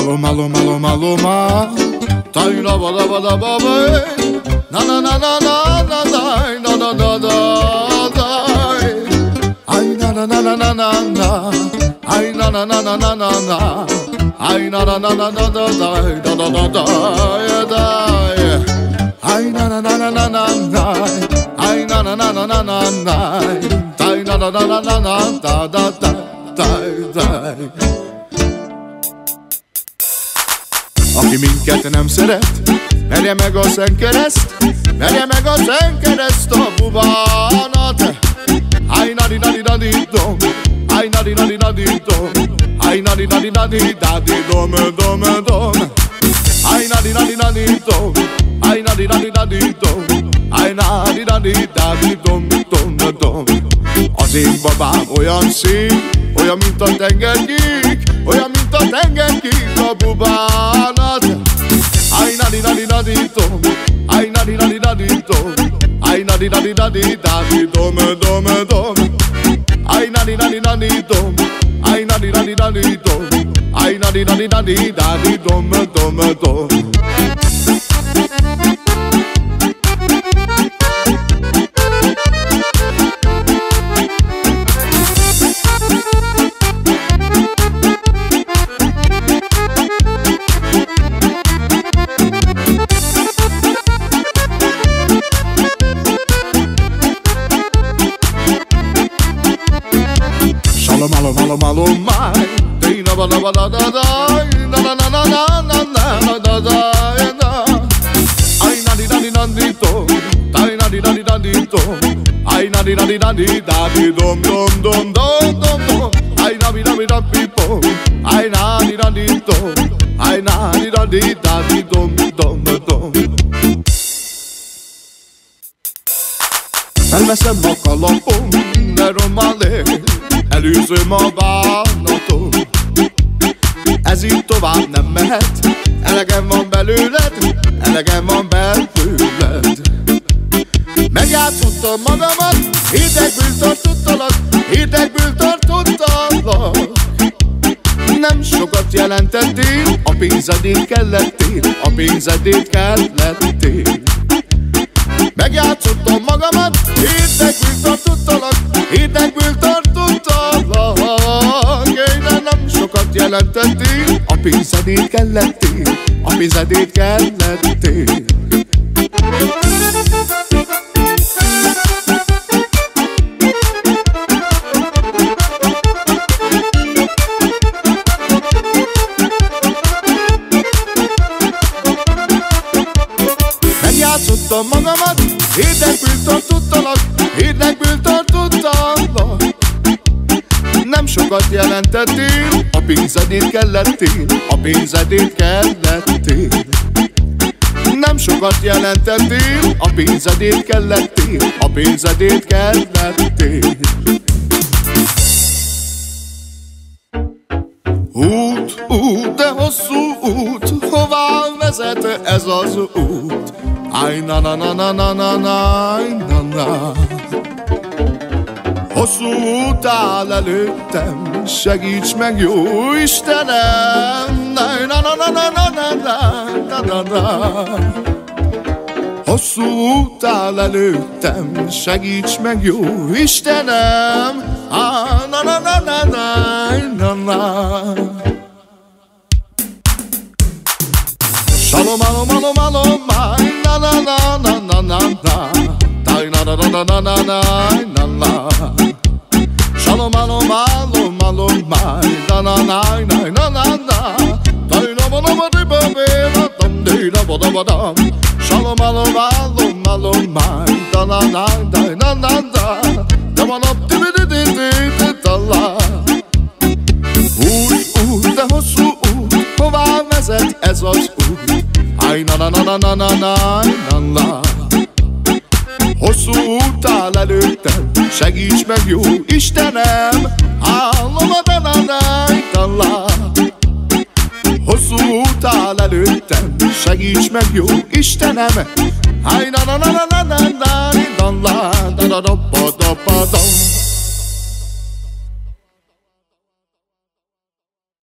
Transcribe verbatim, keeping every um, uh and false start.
Maluma, luma, luma, luma. Tai la ba la ba la ba ba. Na na na na na na na na na na na. Ay na na na na na na na. Ay na na na na na na na. Ay na na na na na na na na na na. Ay na na na na na na na. Ay na na na na na na na. Tai na na na na na na da da da da da. Aki minket nem szeret, merje meg a szenkereszt, merje meg a szenkereszt a bubánat. Aj nadi nadi nadi dom, aj nadi nadi nadi dom, aj nadi nadi nadi dadi dom dom dom. Aj nadi nadi nadi dom, aj nadi nadi nadi dom, aj nadi nadi dadi dom dom dom. Az én babám olyan szép, olyan mint a tengergyík, olyan mint a tengergyík a bubánat. Aj nadi nadi nadi dom, aj nadi nadi nadi dom, aj nadi nadi nadi dadi dom dom dom. Aj nadi nadi nadi dom, aj nadi nadi nadi dom, aj nadi nadi nadi dadi dom dom dom. Malo malo malo mai, dei na ba na ba da da da, na na na na na na na da da da. Ay nadi nadi nadi to, ay nadi nadi nadi to, ay nadi nadi nadi dadi dom dom dom dom dom dom. Ay nadi nadi nadi to, ay nadi nadi to, ay nadi nadi dadi dom dom dom. Felveszem a kalapom, ne rommálnék, előzöm a bánatom. Ez így tovább nem mehet, elegem van belőled, elegem van belőled. Megjátszottam magamat, hidegből tartottalak, hidegből tartottalak. Nem sokat jelentettél, a pénzedét kellettél, a pénzedét kellettél. Megjátszottam magamat, hidegből tartottalak, hidegből tartottalak. De nem sokat jelentettél, a pénzedét kellettél, a pénzedét kellettél. Megjátszottam magamat, hidegből tartottalak, hidegből tartottalak. Nem sokat jelentettél, a pénzedét kellettél, a pénzedét kellettél. Nem sokat jelentettél, a pénzedét kellettél, a pénzedét kellettél. Út, út, de hosszú út, hová vezet ez az út? Aj na na na na na na na na na. Hosszú út áll előttem, segíts meg, jó Istenem! Na na na na na na na na na. Hosszú út áll előttem, segíts meg, jó Istenem! Ah, na na na na na na na. Shalom alom alom alom na na na na na na na. Tai na na na na na na na na. Shalom alom alom alom na na na na na na na. Tai na ba na ba di ba be na dum di na ba da ba dum. Shalom alom alom alom na na na na na na. Da ba na di di di di di da la. Út, út, de hosszú út, hová vezet ez az út? Aj na na na na na na na na na. Hosszú út áll előttem, segíts meg, jó Istenem! Állom a na na na na na. Hosszú út áll előttem, segíts meg, jó Istenem! Aj na na na na na na na na na na na na na na na.